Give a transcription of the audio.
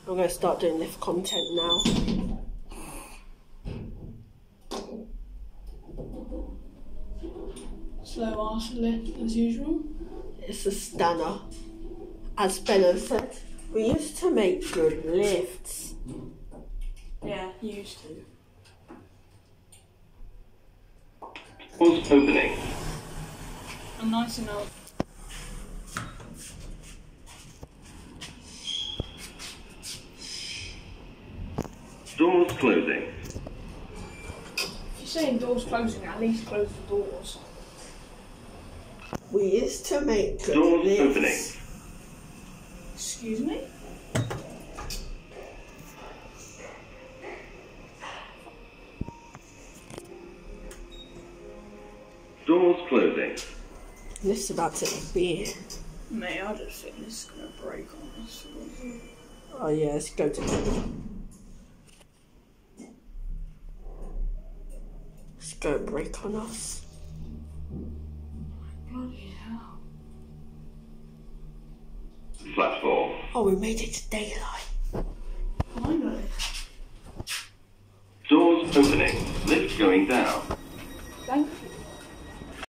I'm going to start doing lift content now. Slow ass lift as usual. It's a stunner. As Benno said, we used to make good lifts. Yeah, used to. Doors opening. I'm nice enough. Doors closing. If you're saying doors closing, at least close the doors. We used to make good Doors lifts. opening. Excuse me? Doors closing. This is about to be. Mate, I just think this is going to break on us. Oh yeah, let's go to bed. Let's go break on us. Bloody hell. Flat 4. Oh, we made it to daylight.